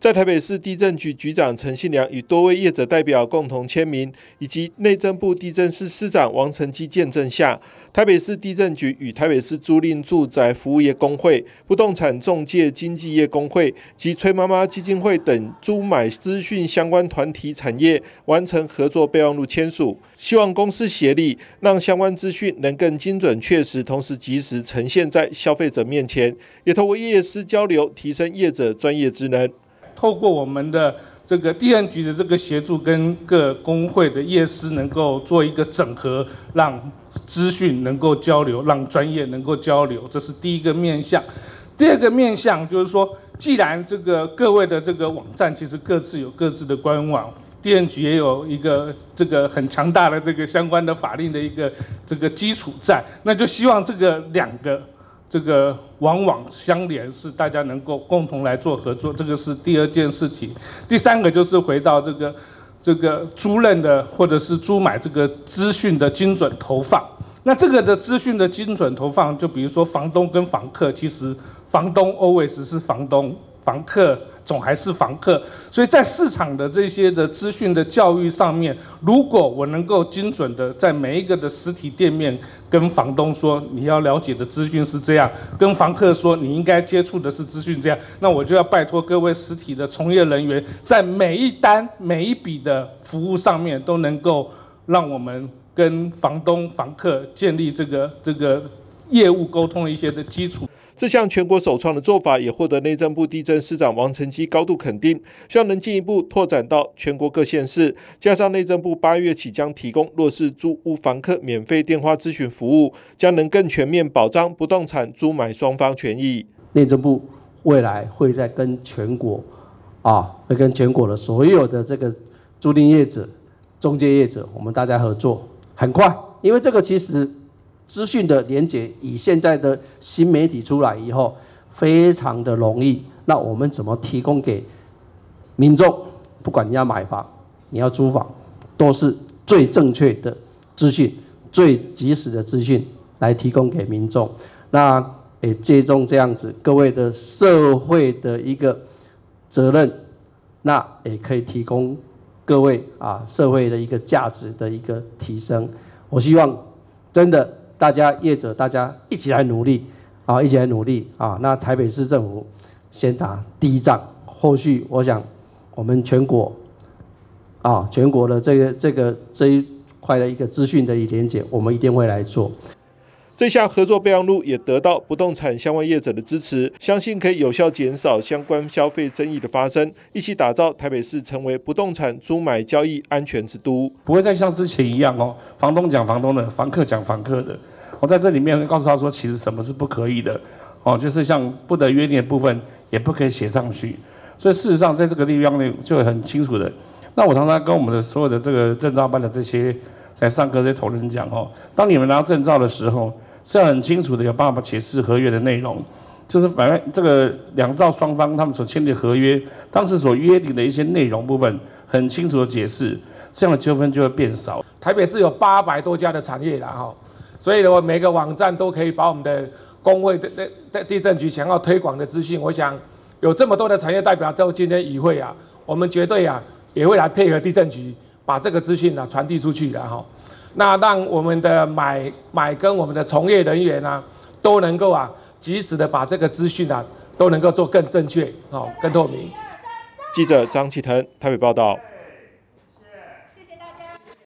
在台北市地震局局长陈信良与多位业者代表共同签名，以及内政部地震司司长王成基见证下，台北市地震局与台北市租赁住宅服务业工会、不动产仲介经纪业工会及崔妈妈基金会等租买资讯相关团体产业完成合作备忘录签署，希望公私协力，让相关资讯能更精准确实，同时及时呈现在消费者面前，也透过业师交流，提升业者专业职能。 透过我们的这个地震局的这个协助，跟各工会的业师能够做一个整合，让资讯能够交流，让专业能够交流，这是第一个面向。第二个面向就是说，既然这个各位的这个网站其实各自有各自的官网，地震局也有一个这个很强大的这个相关的法令的一个这个基础在，那就希望这个两个这个网相连，是大家能够共同来做合作，这个是第二件事情。第三个就是回到这个租赁的或者是租买这个资讯的精准投放。那这个的资讯的精准投放，就比如说房东跟房客，其实房东 always 是房东，房客总还是房客，所以在市场的这些的资讯的教育上面，如果我能够精准的在每一个的实体店面跟房东说你要了解的资讯是这样，跟房客说你应该接触的是资讯这样，那我就要拜托各位实体的从业人员，在每一单每一笔的服务上面都能够让我们跟房东房客建立这个业务沟通的一些的基础。 这项全国首创的做法也获得内政部地震司长王成基高度肯定，希望能进一步拓展到全国各县市。加上内政部8月起将提供弱势租屋房客免费电话咨询服务，将能更全面保障不动产租买双方权益。 内政部未来会再跟全国会跟全国的所有的这个租赁业者、中介业者，我们大家合作，很快，因为这个其实资讯的连结，以现在的新媒体出来以后，非常的容易。那我们怎么提供给民众？不管你要买房，你要租房，都是最正确的资讯、最及时的资讯来提供给民众。那也借重这样子各位的社会的一个责任，那也可以提供各位社会的一个价值的一个提升。我希望真的。大家业者，大家一起来努力一起来努力那台北市政府先打第一仗，后续我想我们全国全国的这一块的一个资讯的连结，我们一定会来做。 这项合作备忘录也得到不动产相关业者的支持，相信可以有效减少相关消费争议的发生，一起打造台北市成为不动产租买交易安全之都。 不会再像之前一样房东讲房东的，房客讲房客的。我在这里面会告诉他说，其实什么是不可以的就是像不得约定的部分也不可以写上去。所以事实上在这个地方呢就很清楚的。那我常常跟我们的所有的这个证照班的这些在上课这些同仁讲当你们拿到证照的时候，是要很清楚的有办法解释合约的内容，就是把这个两造双方他们所签的合约，当时所约定的一些内容部分很清楚的解释，这样的纠纷就会变少。 台北市有800多家的产业啦所以呢，每个网站都可以把我们的工会的地震局想要推广的资讯，我想有这么多的产业代表到今天与会我们绝对也会来配合地震局，把这个资讯传递出去的那让我们的买跟我们的从业人员都能够及时的把这个资讯都能够做更正确更透明。 记者张启腾台北报道。